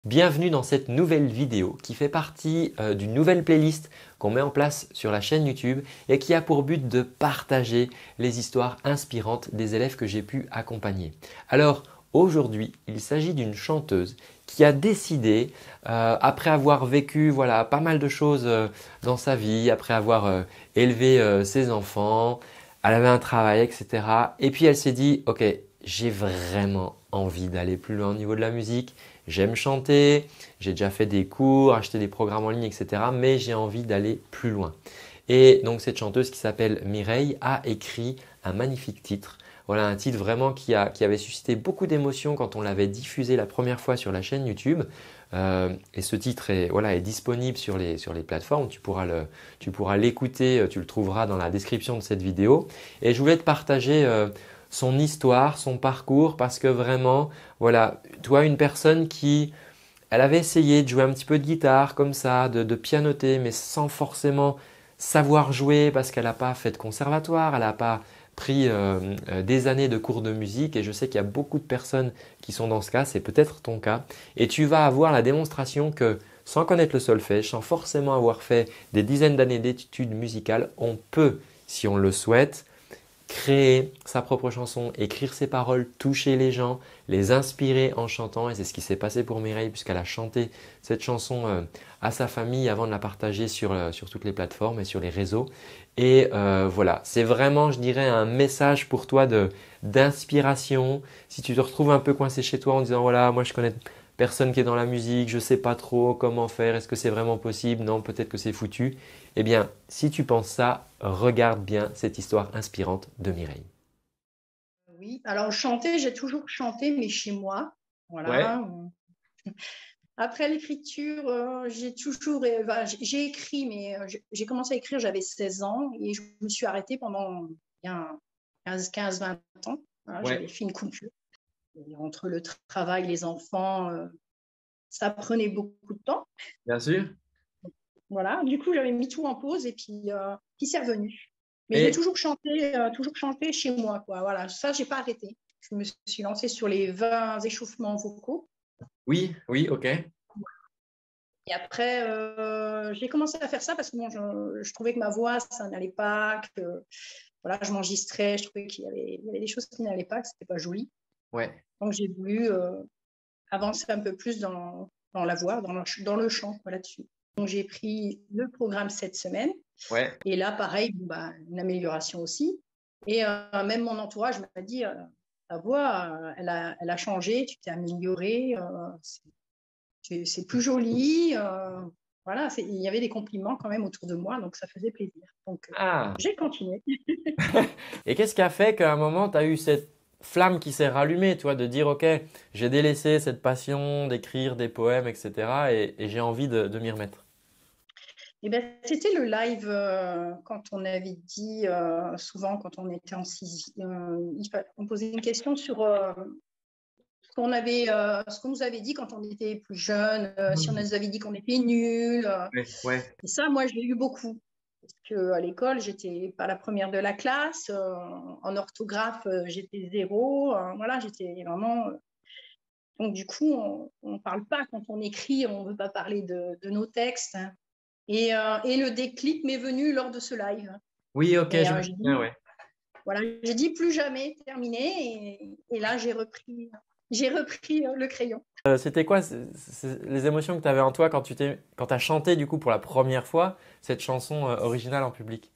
Bienvenue dans cette nouvelle vidéo qui fait partie d'une nouvelle playlist qu'on met en place sur la chaîne YouTube et qui a pour but de partager les histoires inspirantes des élèves que j'ai pu accompagner. Alors aujourd'hui, il s'agit d'une chanteuse qui a décidé, après avoir vécu pas mal de choses dans sa vie, après avoir élevé ses enfants, elle avait un travail, etc. Et puis elle s'est dit, ok, j'ai vraiment envie d'aller plus loin au niveau de la musique. J'aime chanter, j'ai déjà fait des cours, acheté des programmes en ligne, etc. Mais j'ai envie d'aller plus loin. Et donc cette chanteuse qui s'appelle Mireille a écrit un magnifique titre. Voilà un titre vraiment qui avait suscité beaucoup d'émotions quand on l'avait diffusé la première fois sur la chaîne YouTube. Et ce titre est disponible sur les plateformes. Tu pourras l'écouter, tu le trouveras dans la description de cette vidéo. Et je voulais te partager son histoire, son parcours parce que vraiment, voilà, toi une personne qui, elle avait essayé de jouer un petit peu de guitare comme ça, de pianoter mais sans forcément savoir jouer parce qu'elle n'a pas fait de conservatoire, elle n'a pas pris des années de cours de musique et je sais qu'il y a beaucoup de personnes qui sont dans ce cas, c'est peut-être ton cas et tu vas avoir la démonstration que sans connaître le solfège, sans forcément avoir fait des dizaines d'années d'études musicales, on peut, si on le souhaite, créer sa propre chanson, écrire ses paroles, toucher les gens, les inspirer en chantant. Et c'est ce qui s'est passé pour Mireille puisqu'elle a chanté cette chanson à sa famille avant de la partager sur toutes les plateformes et sur les réseaux. Et voilà, c'est vraiment, je dirais, un message pour toi d'inspiration. Si tu te retrouves un peu coincé chez toi en disant, voilà, moi je connais personne qui est dans la musique, je ne sais pas trop comment faire, est-ce que c'est vraiment possible? Non, peut-être que c'est foutu. Eh bien, si tu penses ça, regarde bien cette histoire inspirante de Mireille. Oui, alors chanter, j'ai toujours chanté, mais chez moi. Ouais, Voilà. Après l'écriture, j'ai écrit, mais j'ai commencé à écrire, j'avais 16 ans et je me suis arrêtée pendant bien 15-20 ans. Voilà, ouais, j'avais fait une coupure. Et entre le travail, les enfants, ça prenait beaucoup de temps. bien sûr. Voilà, du coup, j'avais mis tout en pause et puis c'est revenu. Mais j'ai Et toujours chanté chez moi, quoi. Voilà, ça, j'ai pas arrêté. Je me suis lancée sur les 20 échauffements vocaux. oui, oui, ok. Et après, j'ai commencé à faire ça parce que bon, je trouvais que ma voix, ça n'allait pas, que voilà, je m'enregistrais, je trouvais qu'il y avait des choses qui n'allaient pas, que c'était pas joli. Ouais, Donc j'ai voulu avancer un peu plus dans la voix, dans le chant, quoi, là-dessus. Donc j'ai pris le programme cette semaine. ouais. Et là, pareil, bon, bah, une amélioration aussi. Et même mon entourage m'a dit, ta voix, elle a changé, tu t'es améliorée, c'est plus joli. Voilà, il y avait des compliments quand même autour de moi, donc ça faisait plaisir. Donc Ah, j'ai continué. et qu'est-ce qui a fait qu'à un moment, tu as eu cette flamme qui s'est rallumée, toi, de dire, ok, j'ai délaissé cette passion d'écrire des poèmes, etc. et j'ai envie de m'y remettre. Et ben, c'était le live quand on avait dit, souvent quand on était en sixième, on posait une question sur ce qu'on nous avait dit quand on était plus jeune, si on Mhm. nous avait dit qu'on était nuls. Ouais, ouais. Et ça, moi, je l'ai eu beaucoup. Parce qu'à l'école, j'étais pas la première de la classe. En orthographe, j'étais zéro. Voilà, j'étais vraiment. Donc, du coup, on ne parle pas quand on écrit, on ne veut pas parler de nos textes. Hein. Et le déclic m'est venu lors de ce live. Oui, ok, Et je me souviens, ouais. j'ai dit plus jamais, terminé. Et là, j'ai repris le crayon. C'était quoi les émotions que tu avais en toi quand tu as chanté du coup pour la première fois cette chanson originale en public?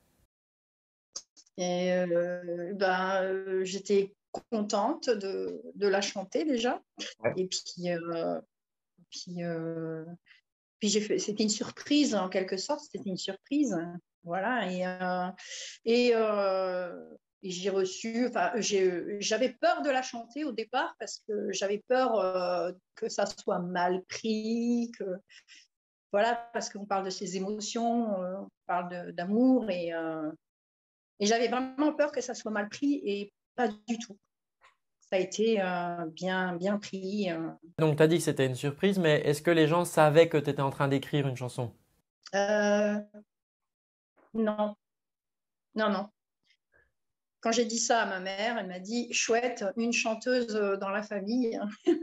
Et j'étais contente de la chanter déjà. Ouais. Et puis, euh, puis c'était une surprise en quelque sorte, c'était une surprise. Voilà. Et, euh, et j'ai reçu, enfin, j'avais peur de la chanter au départ parce que j'avais peur que ça soit mal pris, voilà, parce qu'on parle de ses émotions, on parle d'amour et j'avais vraiment peur que ça soit mal pris et pas du tout. Ça a été bien pris. Donc tu as dit que c'était une surprise, mais est-ce que les gens savaient que tu étais en train d'écrire une chanson? Euh, non, non, non. quand j'ai dit ça à ma mère, elle m'a dit « Chouette, une chanteuse dans la famille. »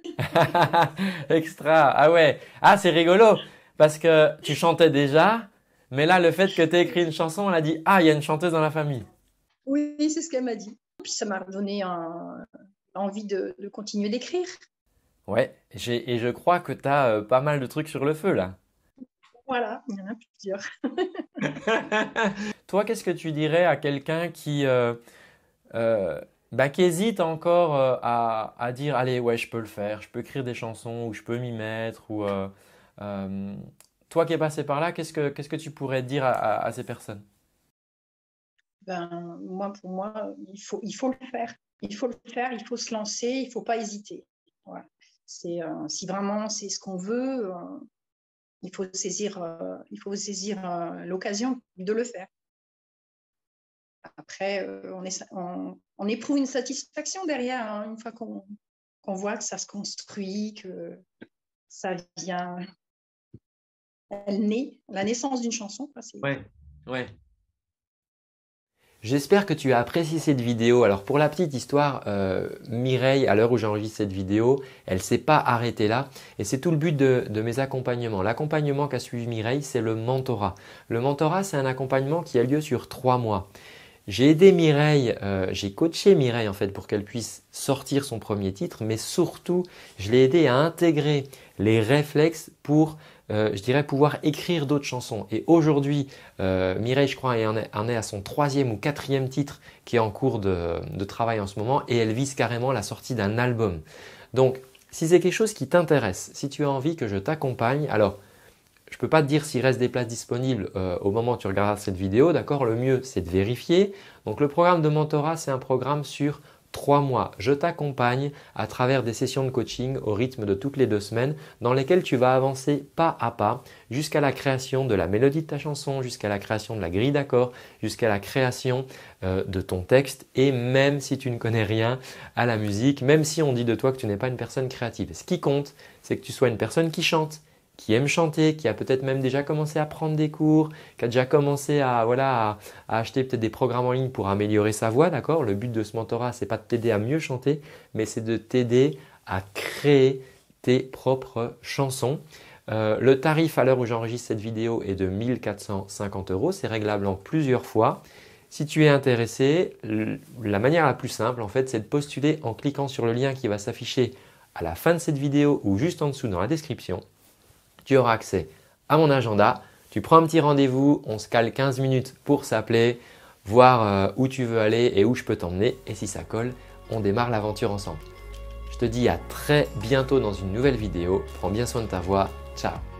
Extra. Ah ouais. Ah, c'est rigolo parce que tu chantais déjà, mais là, le fait que tu aies écrit une chanson, elle a dit, ah, il y a une chanteuse dans la famille. Oui, c'est ce qu'elle m'a dit. Puis ça m'a donné envie de continuer d'écrire. Ouais. Et je crois que tu as pas mal de trucs sur le feu là. Voilà, il y en a plusieurs. Toi, qu'est-ce que tu dirais à quelqu'un qui hésite encore à dire, allez, ouais, je peux le faire, je peux écrire des chansons ou je peux m'y mettre euh, toi qui es passé par là, qu'est-ce que tu pourrais dire à ces personnes? Ben, pour moi, il faut le faire. Il faut le faire, il faut se lancer, il ne faut pas hésiter. Voilà. Si vraiment c'est ce qu'on veut, il faut saisir l'occasion de le faire. Après, on éprouve une satisfaction derrière, hein, une fois qu'on voit que ça se construit, que ça vient, elle naît, la naissance d'une chanson. Quoi, Ouais, ouais. J'espère que tu as apprécié cette vidéo. Alors pour la petite histoire, Mireille, à l'heure où j'enregistre cette vidéo, elle ne s'est pas arrêtée là et c'est tout le but de mes accompagnements. L'accompagnement qu'a suivi Mireille, c'est le mentorat. Le mentorat, c'est un accompagnement qui a lieu sur 3 mois. J'ai aidé Mireille, j'ai coaché Mireille en fait pour qu'elle puisse sortir son premier titre, mais surtout, je l'ai aidé à intégrer les réflexes pour, je dirais, pouvoir écrire d'autres chansons. Et aujourd'hui, Mireille, je crois, en est à son 3e ou 4e titre qui est en cours de travail en ce moment et elle vise carrément la sortie d'un album. Donc, si c'est quelque chose qui t'intéresse, si tu as envie que je t'accompagne, alors je ne peux pas te dire s'il reste des places disponibles au moment où tu regarderas cette vidéo, d'accord? Le mieux, c'est de vérifier. Donc, le programme de mentorat, c'est un programme sur 3 mois. Je t'accompagne à travers des sessions de coaching au rythme de toutes les 2 semaines dans lesquelles tu vas avancer pas à pas jusqu'à la création de la mélodie de ta chanson, jusqu'à la création de la grille d'accords, jusqu'à la création de ton texte et même si tu ne connais rien à la musique, même si on dit de toi que tu n'es pas une personne créative. Ce qui compte, c'est que tu sois une personne qui chante, qui aime chanter, qui a peut-être même déjà commencé à prendre des cours, qui a déjà commencé à acheter peut-être des programmes en ligne pour améliorer sa voix, d'accord? Le but de ce mentorat, c'est pas de t'aider à mieux chanter, mais c'est de t'aider à créer tes propres chansons. Le tarif à l'heure où j'enregistre cette vidéo est de 1 450 €, c'est réglable en plusieurs fois. Si tu es intéressé, la manière la plus simple en fait, c'est de postuler en cliquant sur le lien qui va s'afficher à la fin de cette vidéo ou juste en dessous dans la description. Tu auras accès à mon agenda. Tu prends un petit rendez-vous, on se cale 15 minutes pour s'appeler, voir où tu veux aller et où je peux t'emmener. Et si ça colle, on démarre l'aventure ensemble. Je te dis à très bientôt dans une nouvelle vidéo. Prends bien soin de ta voix. Ciao!